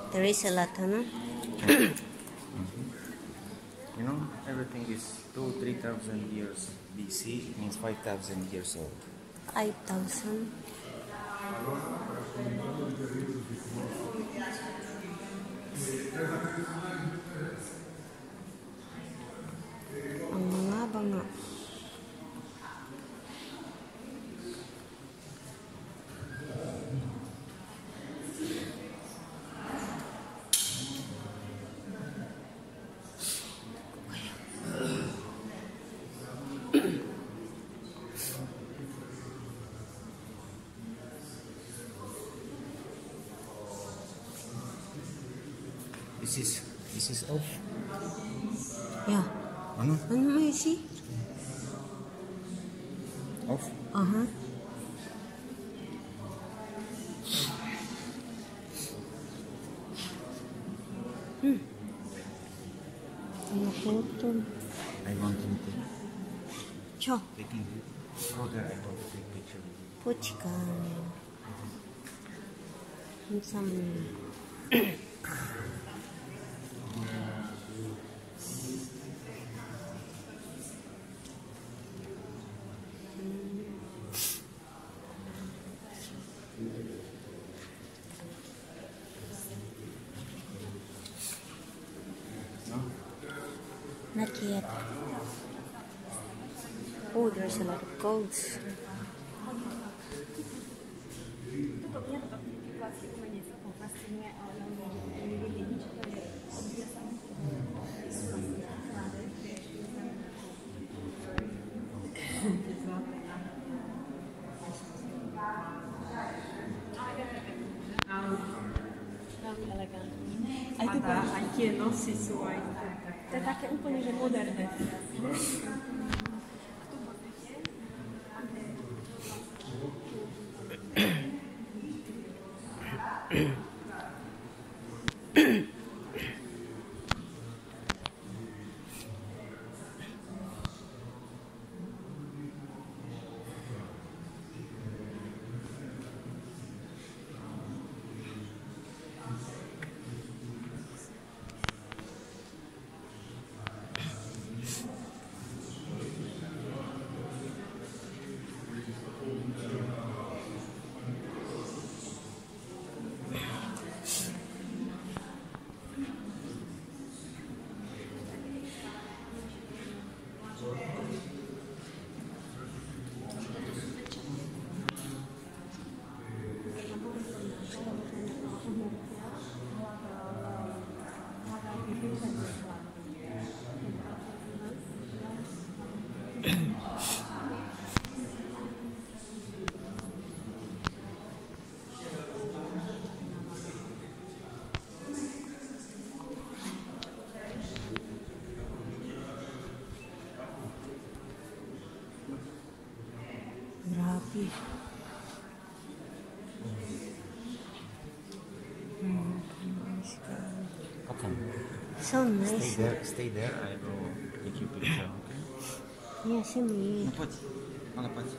There is a lot, huh? You know, everything is 2,000–3,000 years BC. It means 5,000 years old. 5,000. Ang mga banga. This is off. Yeah. Ano? Ano may see? Off? Uh-huh. Ano po ito? I want him to Cho. taking it. Go there, I want to take picture with you. Puchikan. Some. Not yet. Oh, there's a lot of codes. Aj teda aj tie nosy sú aj to je také úplne, že moderné. Grabe. Okay. So nice. Stay there. I will take you picture. Okay. Yeah, see me. Напать.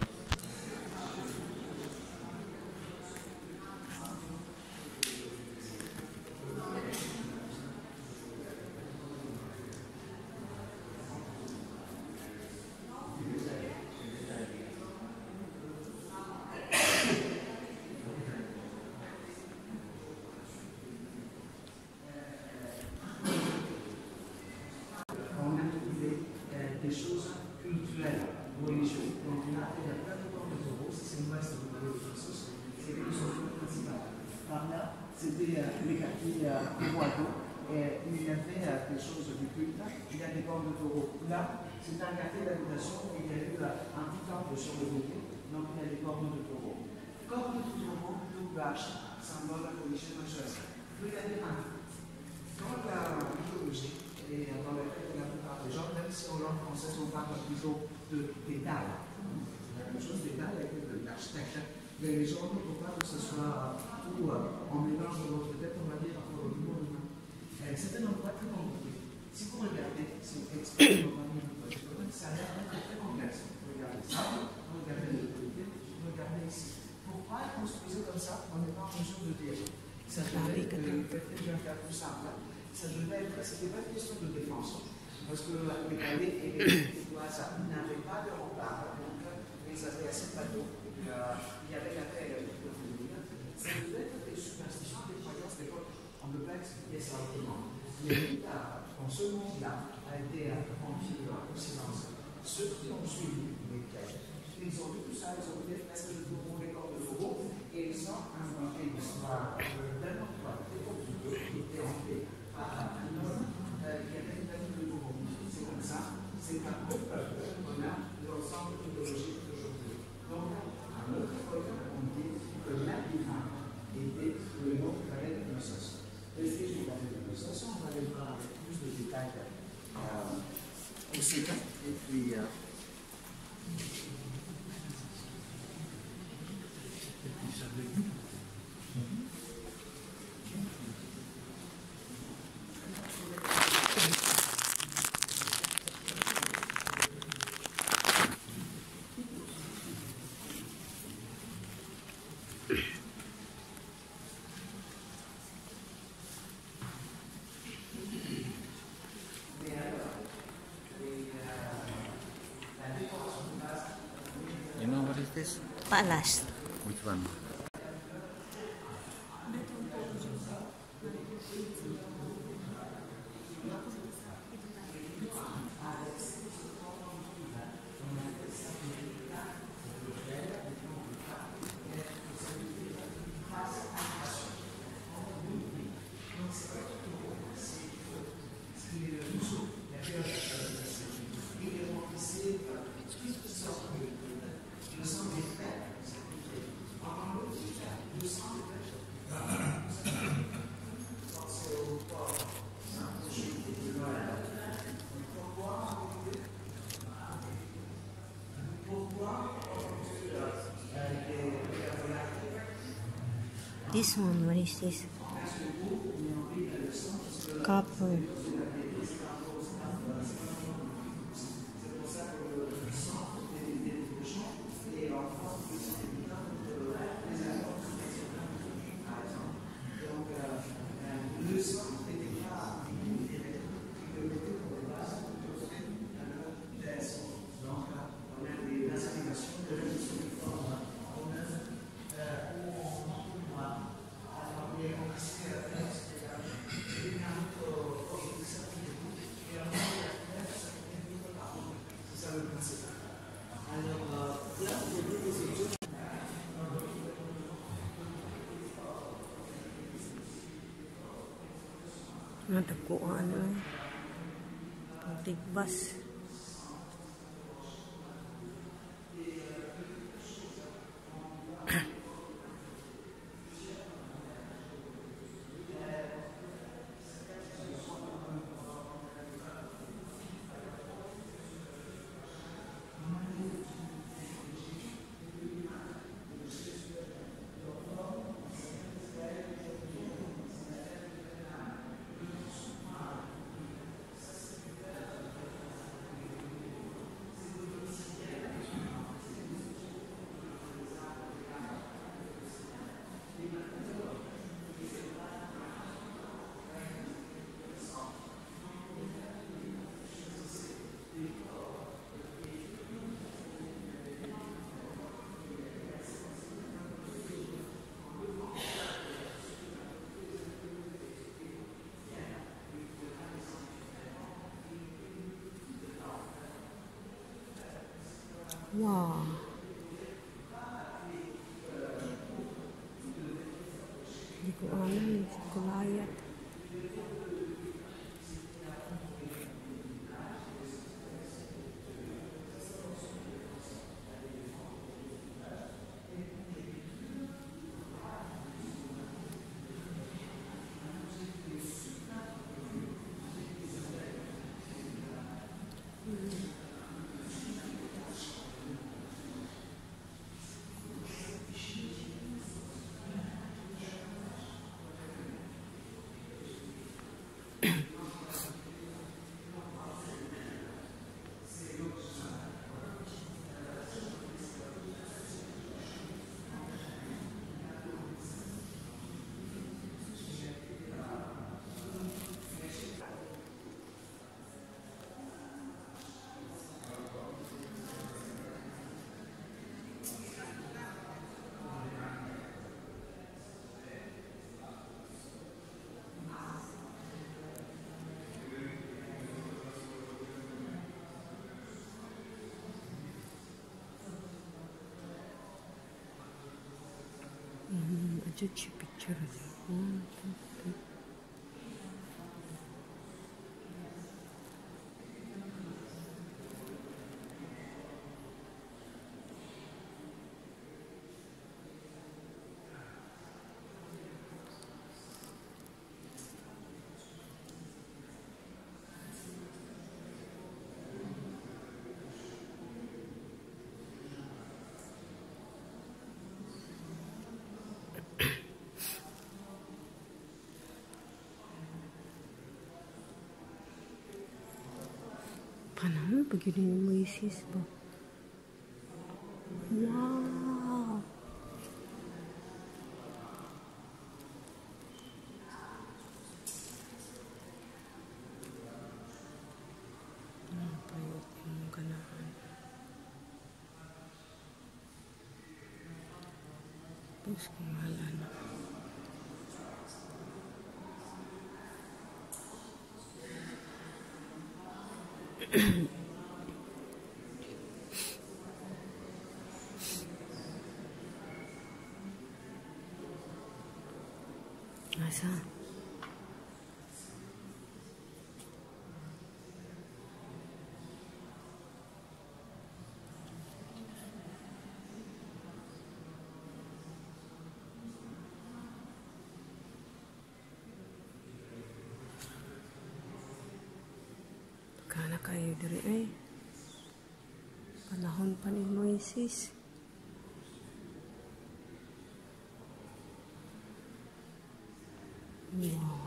Des choses culturelles, religieuses, donc il y a plein de formes de taureaux, c'est une ouest de Knossos, c'était le centre principal. Par là, c'était les quartiers Ivoado, et il y avait des choses du culte, il y a des cornes de taureaux. Là, c'est un quartier d'habitation et il y a eu un petit temple sur le côté, donc il y a des cornes de taureaux. Cornes de taureaux, deux vaches, symbole religieux majeur. Regardez un peu. Dans la mythologie, et dans la plupart des gens, même si en langue française on parle plutôt de détail, la même chose détail avec de l'architecture, mais les gens ne font pas que ce soit tout en mélange de notre tête, on va dire, pour le monde humain. C'est un endroit très compliqué. Si vous regardez, si vous explorez ça a l'air très complexe. Regardez ça, regardez de l'autre côté, regardez ici. Pourquoi construire comme ça, on n'est pas en mesure de dire. Ça devait je vais faire plus simple. C'était pas une question de défense. Parce que les palais et les toises n'avaient pas de rempart. Donc, ils avaient assez de bateaux. Il y avait la terre pour venir. Ça devait être des superstitions, des croyances d'époque. On ne peut pas expliquer ça autrement. Quand ce monde-là a été rempli au silence, ceux qui ont suivi les quêtes, ils ont vu tout ça, ils ont fait presque le tour des corps de fauveau, et ils ont inventé une histoire tellement compliquée qui était hanté par un homme qui avait une tête de fauveau. C'est comme ça, c'est un autre peuple qu'on a l'ensemble mythologique d'aujourd'hui. Donc, un autre peuple, on dit que l'Abihan était le nom du palais de Knossos. Le fils du palais de Knossos, on va aller voir avec plus de détails aussi. Et puis, You know what is this? Palace. Which one? This one, what is this? Copper. Natagpuan ang tigbas. Wow. Hindi ko alam, hindi ko layat. Judge picture. 1, 2, 3. Panahon begini Moises ba? Wow! Ano pa yung ganahan? Tapos kung wala na. Asa? Kana kayo diri ay. Panahon pa ni Moises. Wow.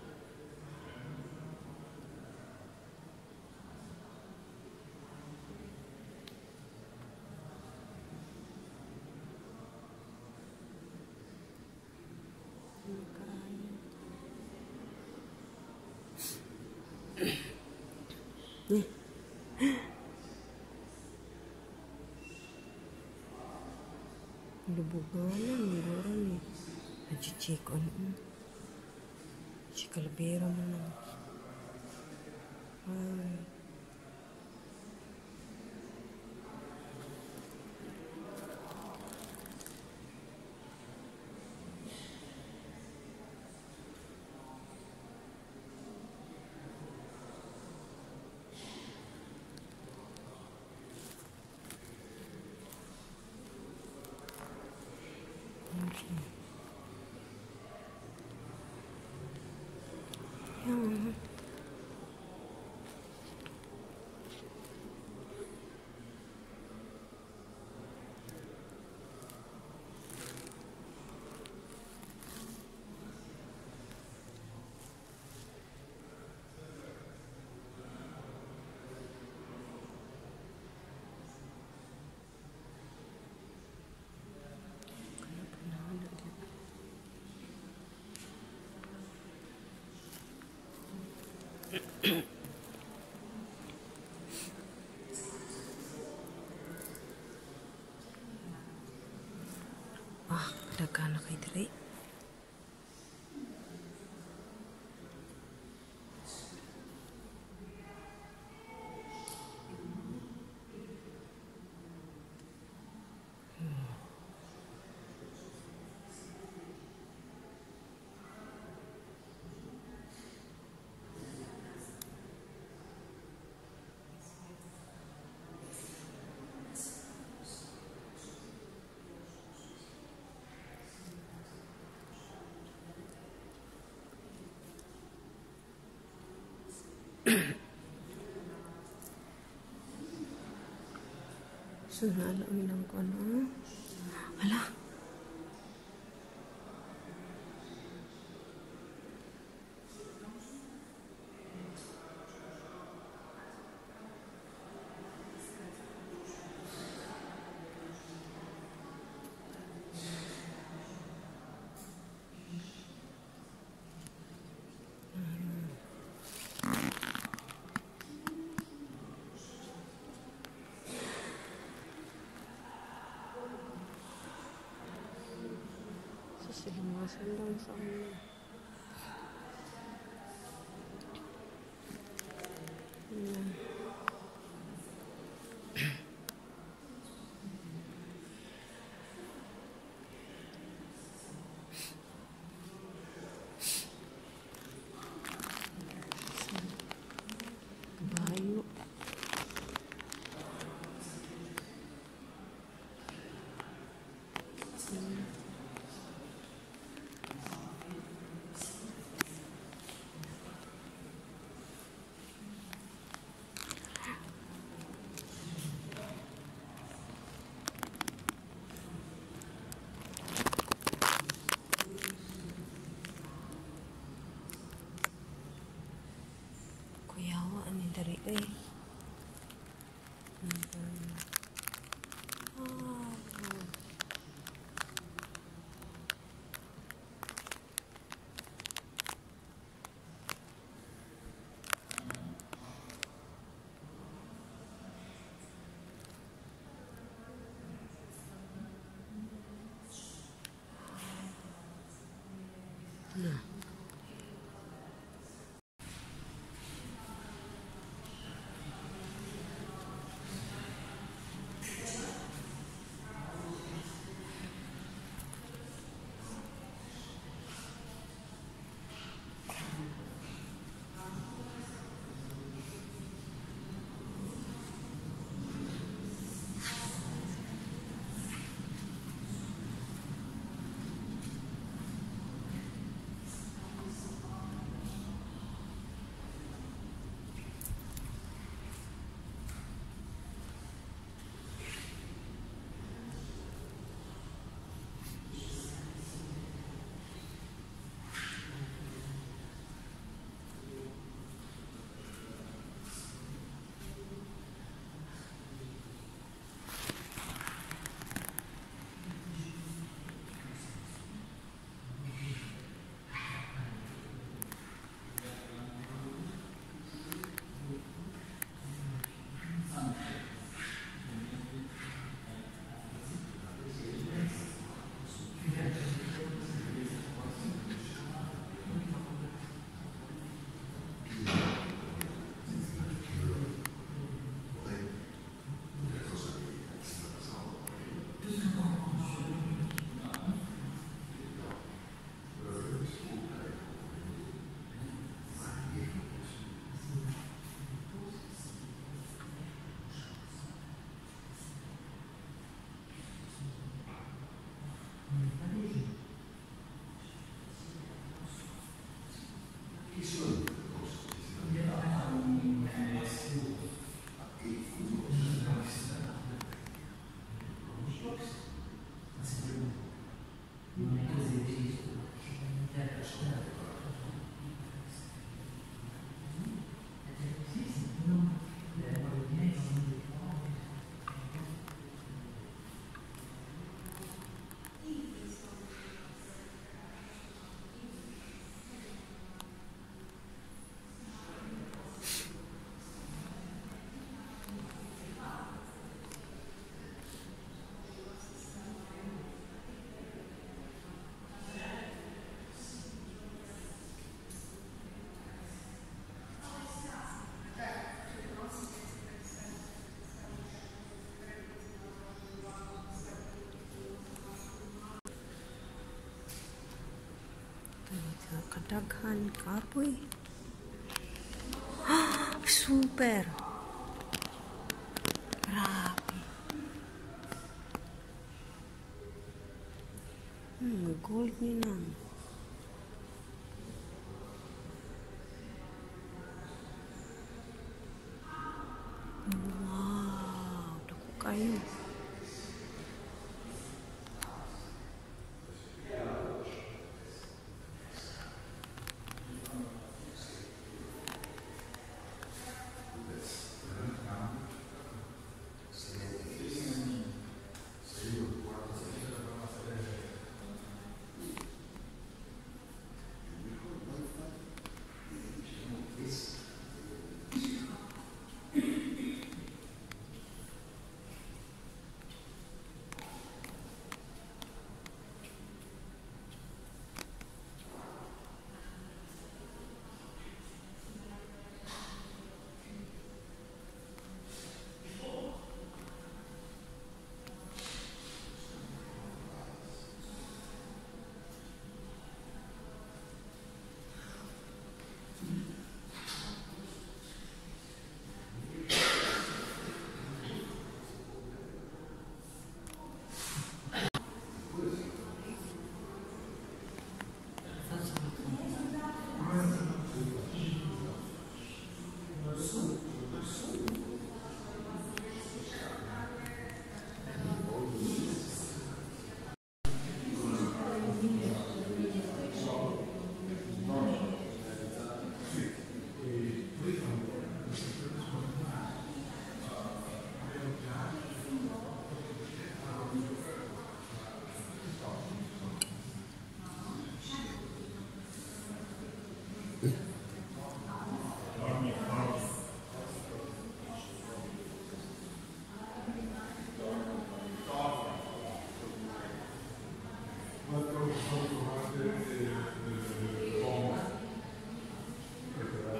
Nih. Lubuganan, siguro ni. Nachichik on. Chikalbera mo na. Ay. Yan. Ah, daghan na kay diri. Sunalo lang ko ano. Ala. Sinamasan lang sa kanya. dari Nah. kadaghan kapoy. Super. Grabe. Gold nila. Wow, dako kayo.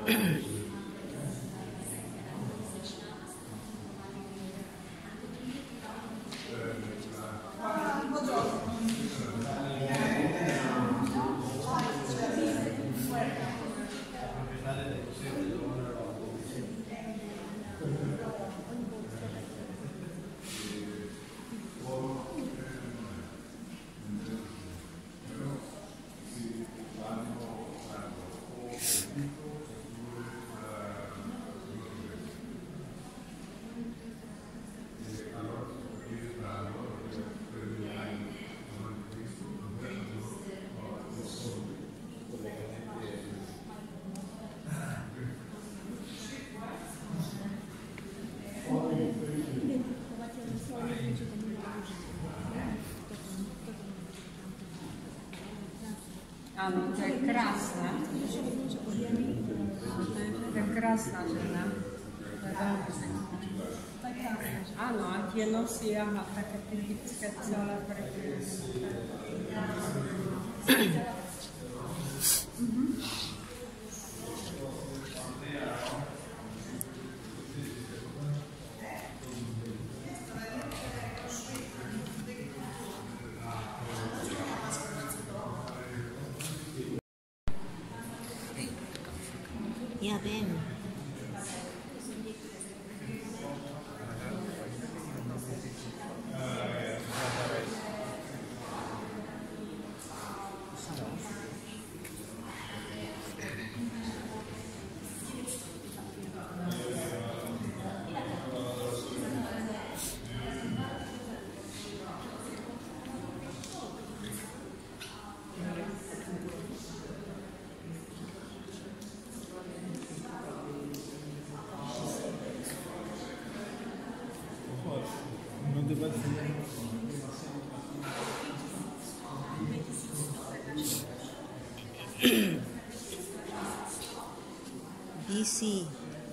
Ano, to je krásna. To je krásna žena. Áno, a tie nosy, aha, také typické celé prekrúsené. Ja viem. BC.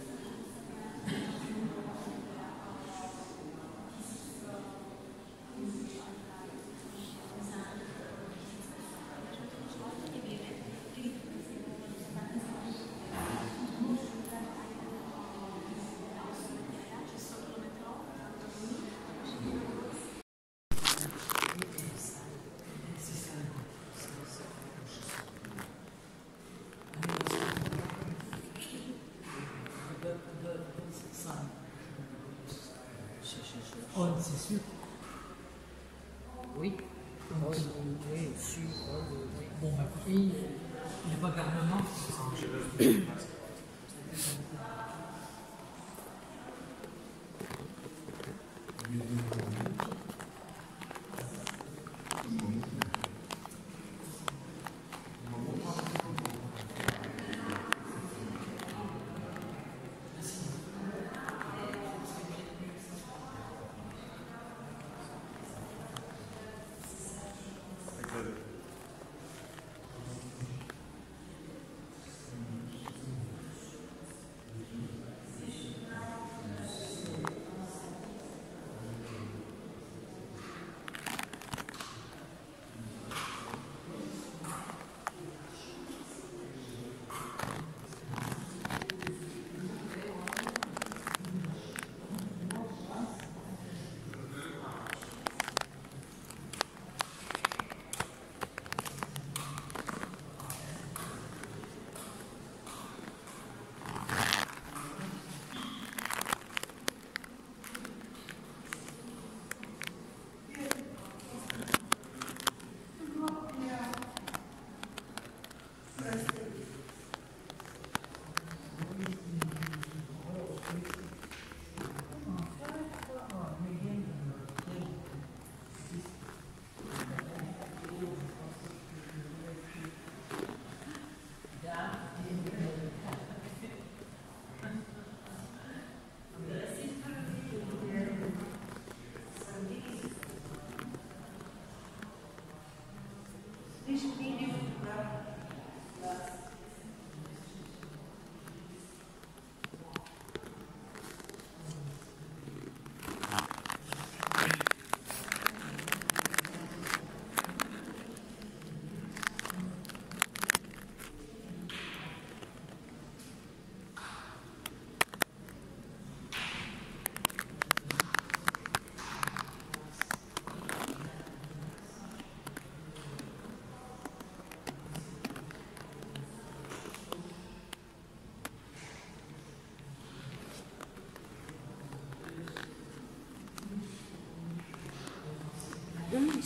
Oh, c'est sûr. Oui. Oui, sûr. Bon, bah, il n'est pas garnement.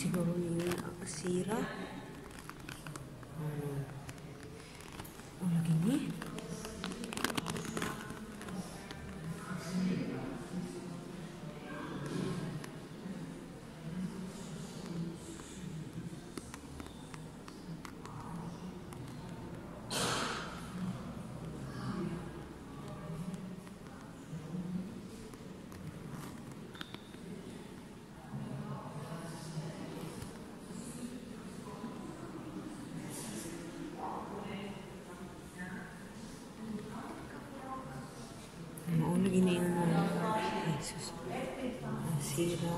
siguro niya sira. Lagi ni. Lagi ni Jesus. Sira.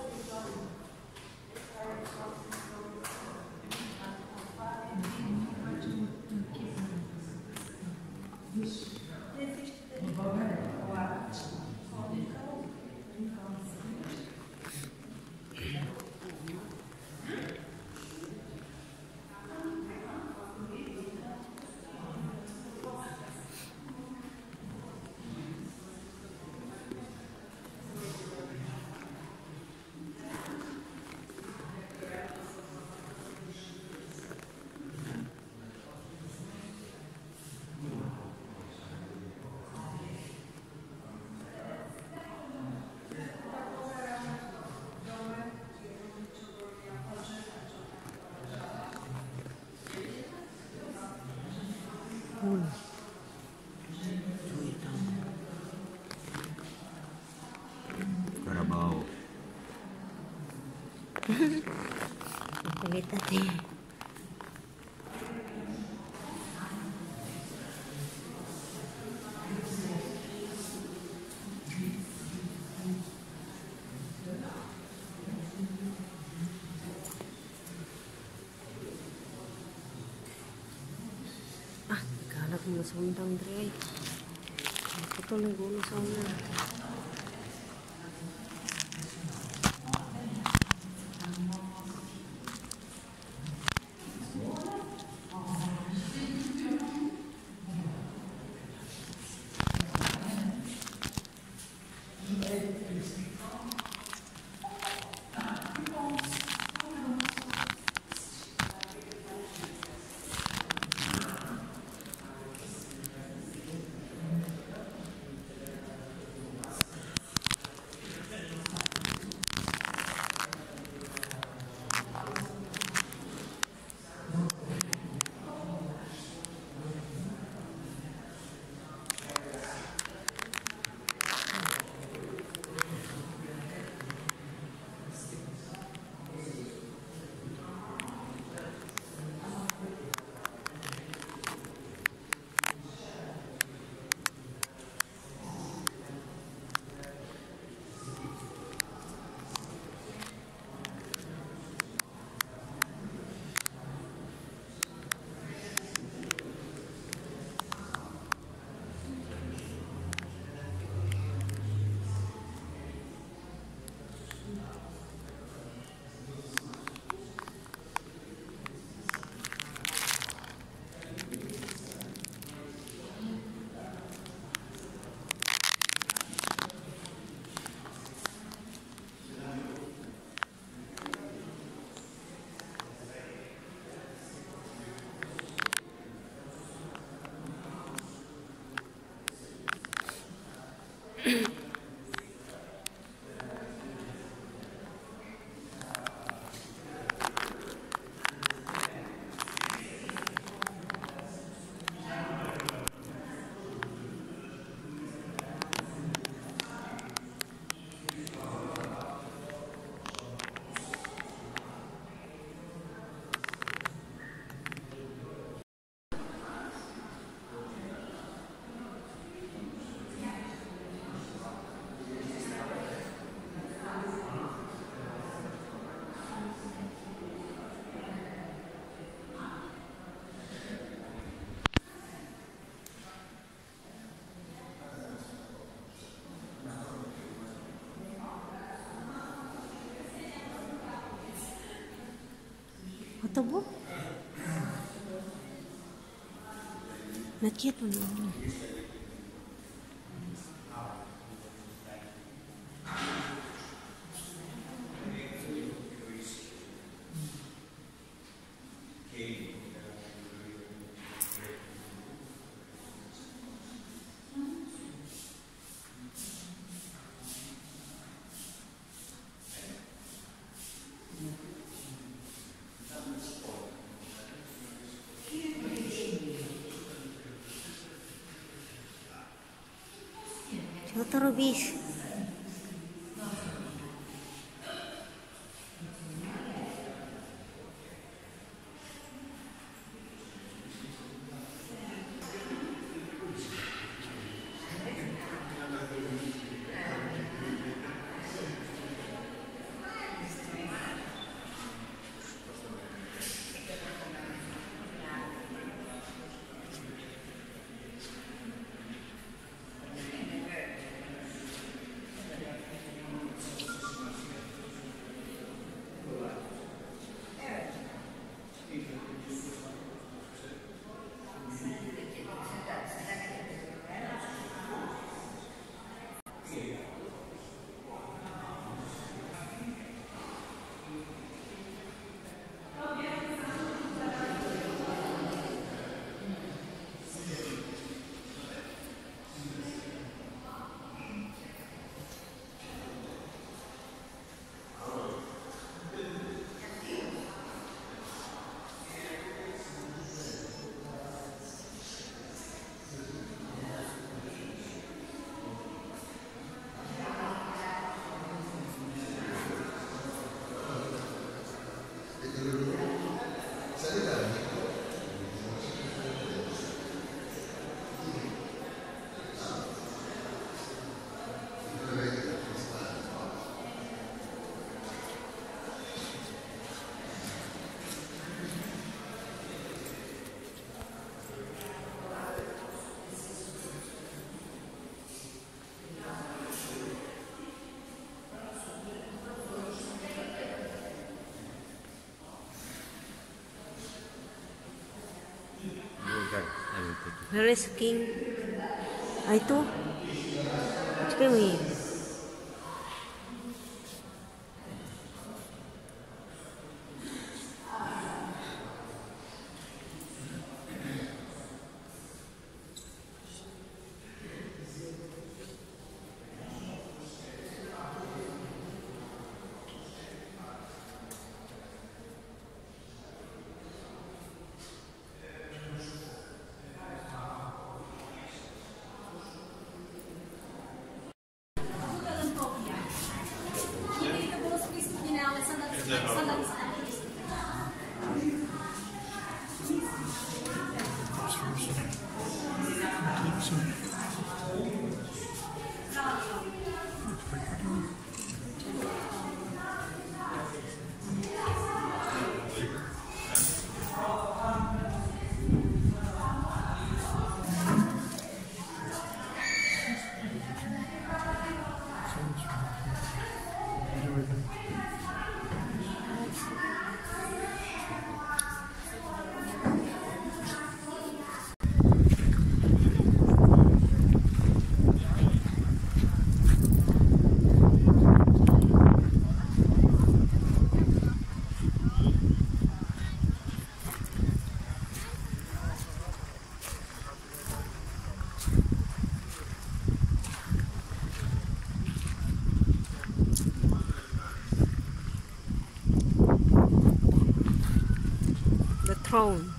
Carabao. Kulit natin. Naghanap mo sa undang dre. Ito lang gulo sa undang. Atau bu? Nakita mo. Co to robisz? Where is king? Ah, ito. Sige mo eh. Throne.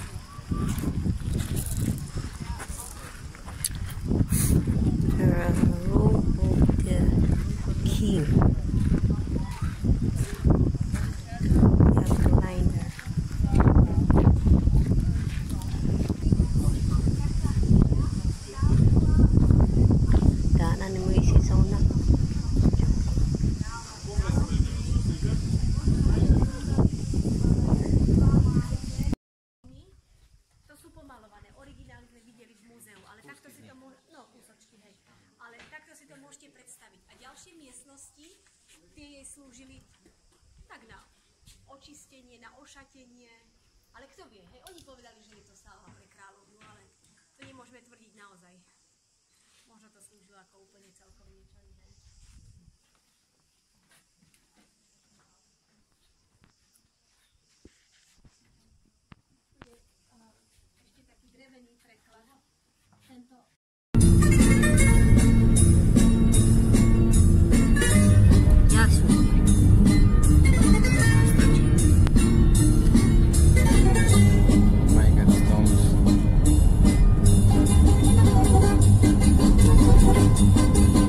The robe of the king. You have to line there. Daanan mo isi sauna. Môžete predstaviť. A ďalšie miestnosti, tie jej slúžili tak na očistenie, na ošatenie, ale kto vie, hej, oni povedali, že je to sála pre kráľovnú, ale to nemôžeme tvrdiť naozaj. Možno to slúžilo ako úplne celkom niečo iné. Ešte taký drevený preklad. Tento Stones.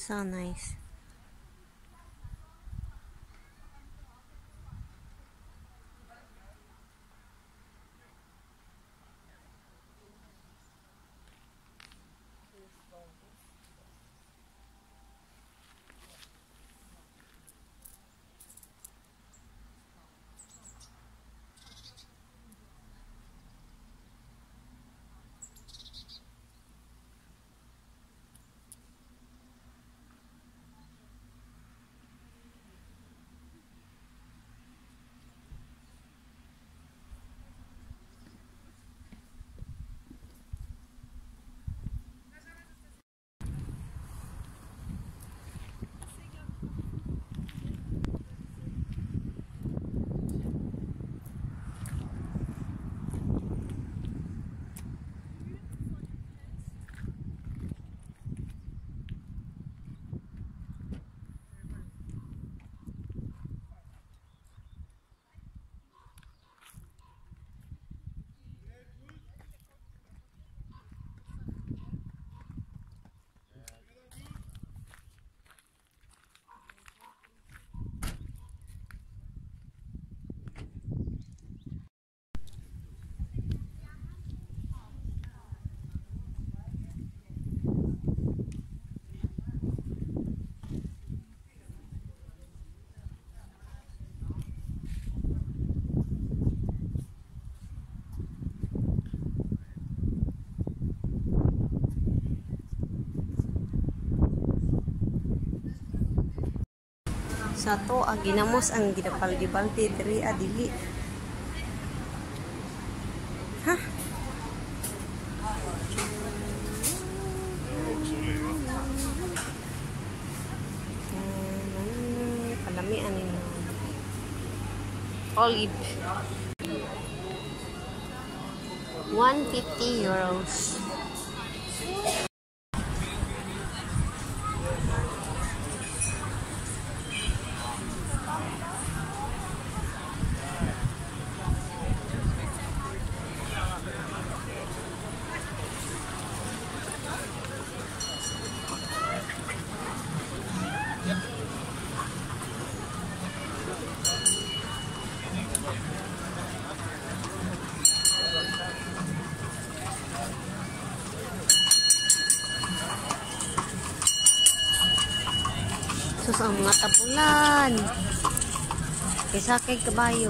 So nice. Sa to ginamos ang gidapal-gibalti diri adili. Ha? Palamian ini. Olive. 150 euros. Sus, ang mga tapulan. Isa kay kabayo.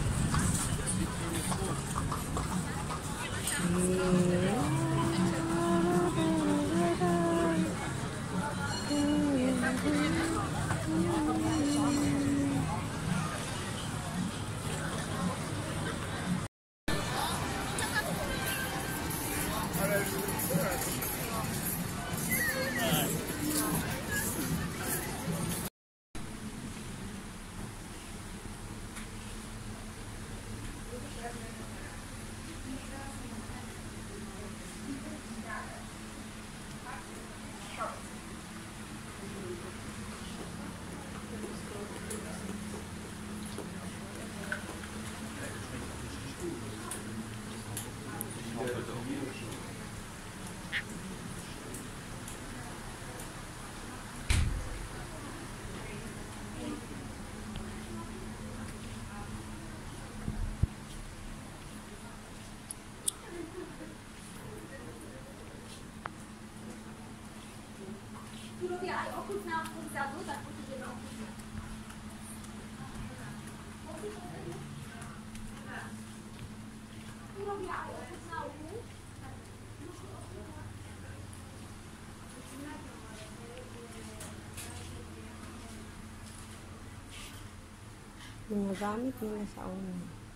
Mga gamit nila sa una.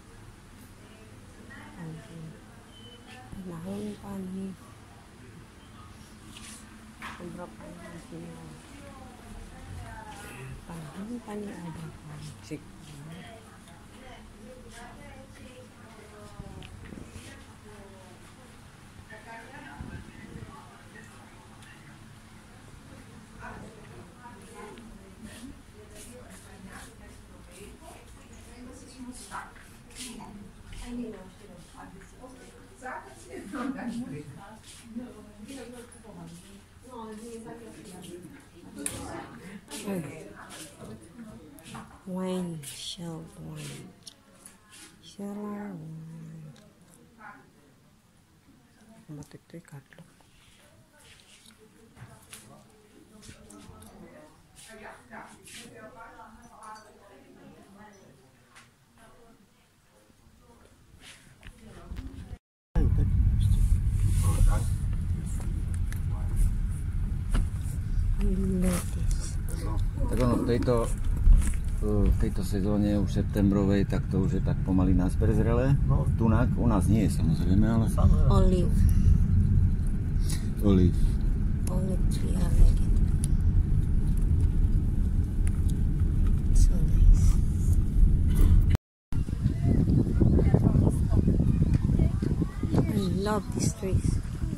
Panahon pa ni. Sobra pa nila. Panahon pa ni Adam. Sik. Wine, shell wine. Shell wine. Mati ito ikadlok. Tak ono v tejto sezóne už septembrovej, tak to už je tak pomaly nás prezrelé. No, tunak, u nás nie je samozrejme, ale... Olive. Olive. Olive tree, I like it. So nice. I love these trees.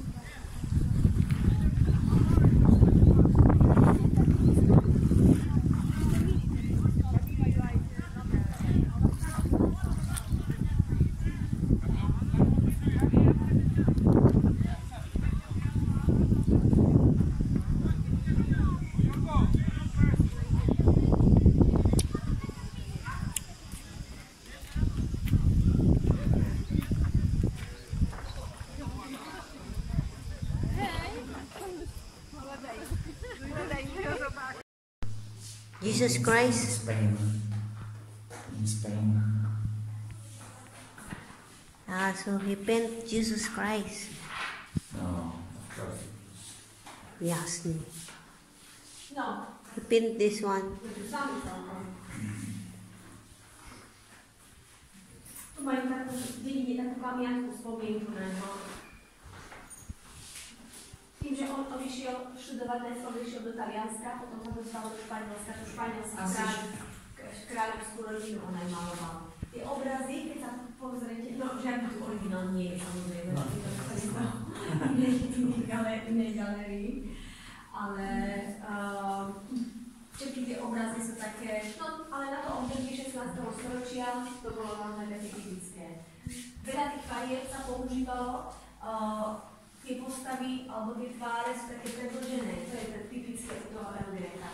Jesus Christ. In Spain. So he painted Jesus Christ. No, of course. Yes. No, He painted this one. tu majú takú, vidíte takú pamiatku, spomienku na ňo. Tým, že on odišiel študovať, najskôr išiel do Talianska, potom sa dostal do Španielska, tu španielský kráľovskú rodinu on aj maloval. Tie obrazy, keď sa pozriete, no žiadny tu originál nie je samozrejme, v inej galérii, ale všetky tie obrazy sú také, no ale na to obdobie 16. storočia to bolo naozaj také typické. Veľa tých farieb sa používalo, tie postavy alebo tie tváre sú také predĺžené, to je typické u toho Elgreta.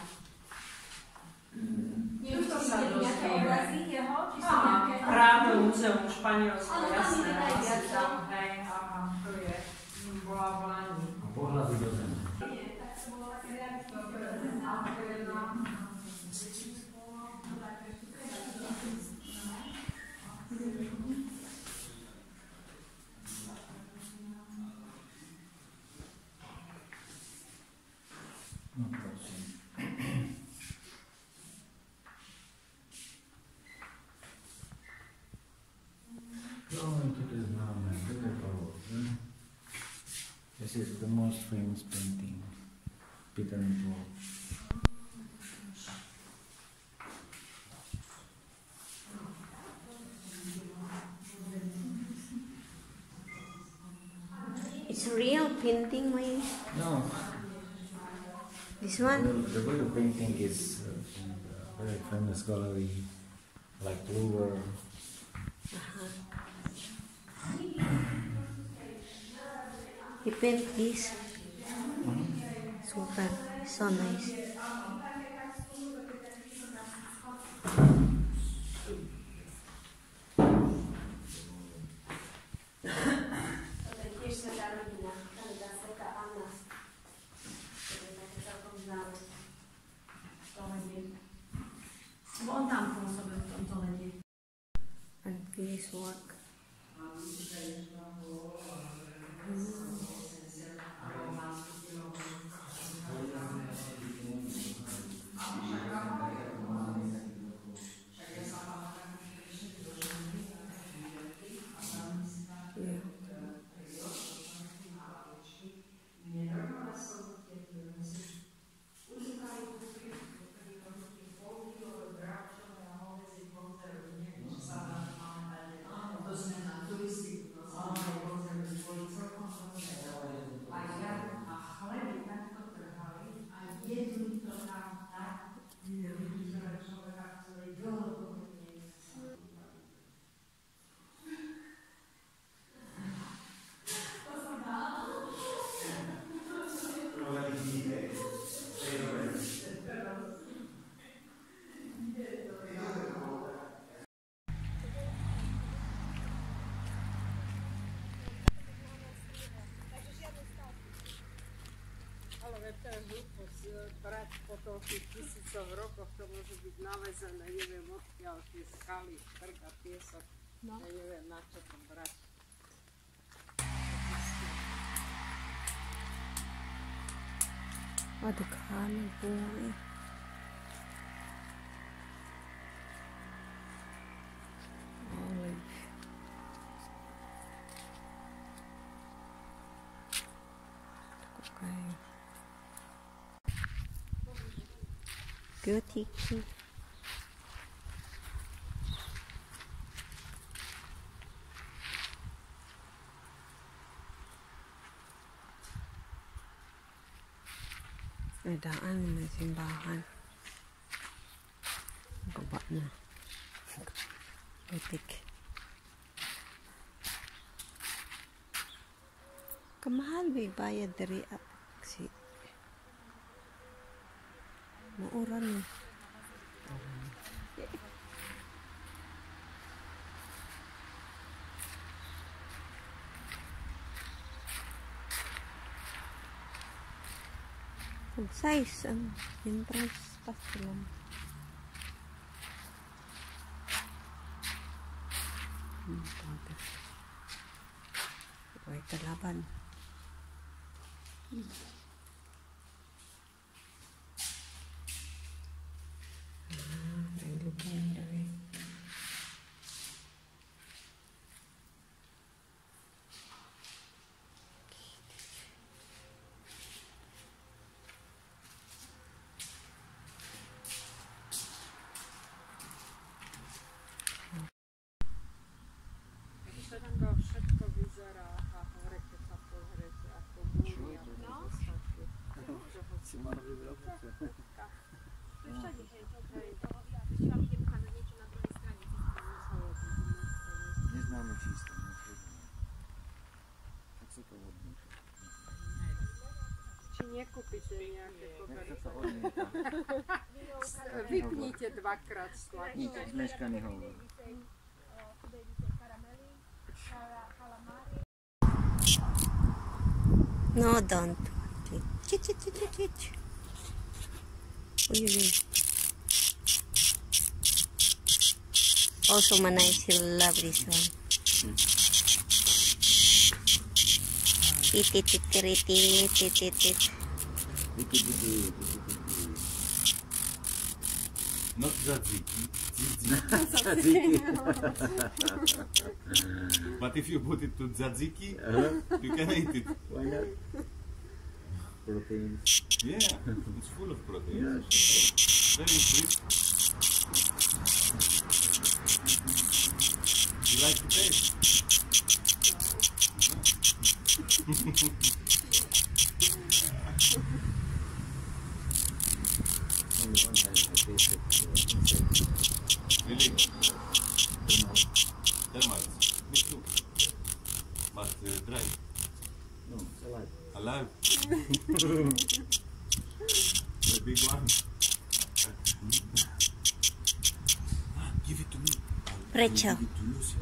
Nevidíte nejaké obrazy jeho? Či sú nejaké? Práve múzeum Španielsko, Áno, tam jasné. je najviac, no. Hej, aha, to je. Bola v Lani. Pohľady do zeme. Tak to bolo také reakcie. No prosím. No, toto je známe, toto je Pavol. This is the most famous painting, Peter and Paul. It's a real painting, maybe. No, This one. the real painting is in a very famous gallery, like Louvre. He painted this. Super. So nice. To je tiež svätá rodina, tam je tá svätá Anna. To je také celkom známe. To ledie. Lebo on tam pôsobil v tomto ledie. And this work. To to je hlúposť. Brať po toľkých tisícoch rokoch to môže byť navezené, neviem odkiaľ tie skaly, trh a piesok. Ja neviem na čo to brať. What the kind of boy? Olive. Okay. Good teaching. May daan na simbahan. Baba na. Butik. Kamahal ba bayad dari kasi mauran. Size ang entrance pass lang. Huwag kalaban. Ang lubong dari. To všetko vyzerá a hore, keď sa pozriete, ako múria. Si mala vybrať. Všade, hej, to je to. Ja vám idem ukázať niečo na druhej strane. Neznáme číslo. Tak sa to odmieta. Či nekúpite nejaké Jak sa to koberce? odmieta? Vypnite dvakrát Nič, stlačku. zmeškaný hovor. No, don't. Chit. Uy. Also, Manay, she'll love this one. Tit. Not tzatziki. But if you put it to tzatziki, you can eat it. Why not? Proteins. Yeah, it's full of protein. Very sweet. You like the taste? Only one time I tasted Really? Termites. Me too. But dry. No, it's alive. Alive. The big one. Give it to me. Precho. Give it to Lucy.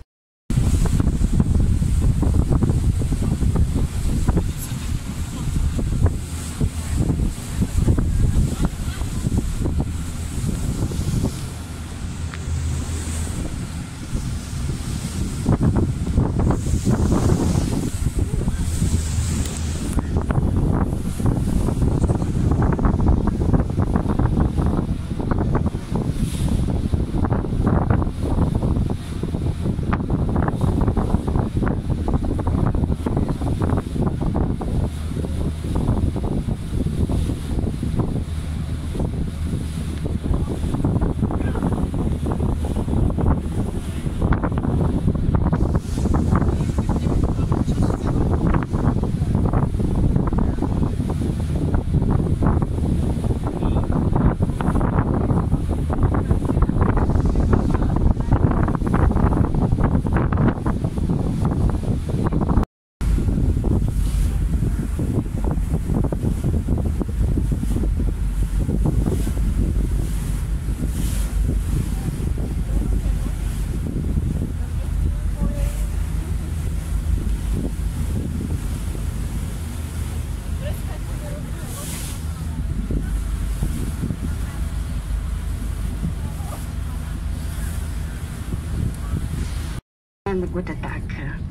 would attack.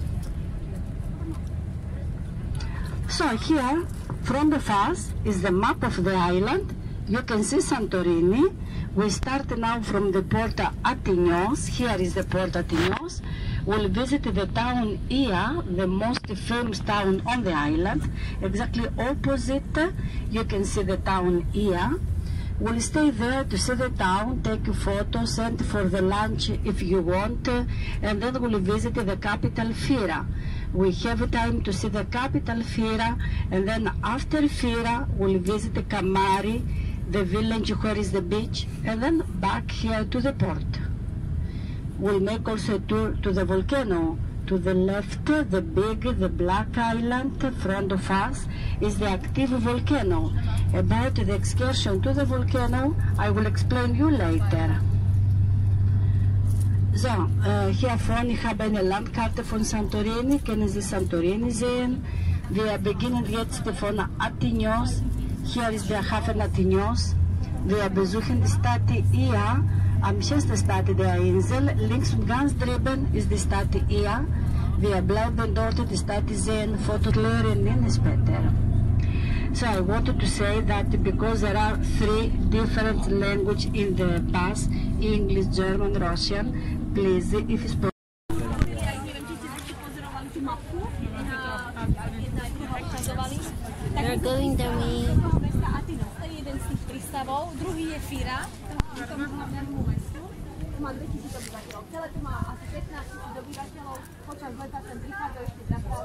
So here, from the us, is the map of the island. You can see Santorini. We start now from the port Atinos. Here is the port Atinos. We'll visit the town Ia, the most famous town on the island. Exactly opposite, you can see the town Ia. We'll stay there to see the town, take photos, and for the lunch if you want, and then we'll visit the capital Fira. We have time to see the capital Fira, and then after Fira we'll visit Kamari, the village where is the beach, and then back here to the port. We'll make also a tour to the volcano. To the left, the big, the black island in front of us is the active volcano. About the excursion to the volcano, I will explain you later. So, hier vorne ich habe eine Landkarte von Santorini. Können Sie Santorini sehen? Wir beginnen jetzt von Atinos. Hier ist der Hafen Atinos. Wir besuchen die Stadt Ia, am schönsten Stadt der Insel. Links und ganz drüben ist die Stadt Ia. Wir bleiben dort die Stadt sehen, Fotos lernen später. So I wanted to say that because there are 3 different languages in the bus, English, German, Russian, please, if it's possible. They're going the way. To je jeden z tých prístavov, druhý je Fira, k tomu hlavnému mestu. To má 2000 obyvateľov. Celé to má asi 15 000 obyvateľov. Počas leta sem prichádzajú ešte dvakrát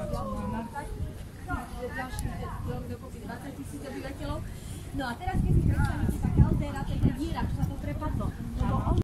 ďalších dokopy 20 000 obyvateľov. No a teraz, keď si predstavíte, tá kaldera, to je tá díra, čo sa to prepadlo. Lebo on...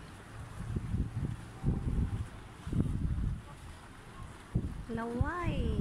Laway.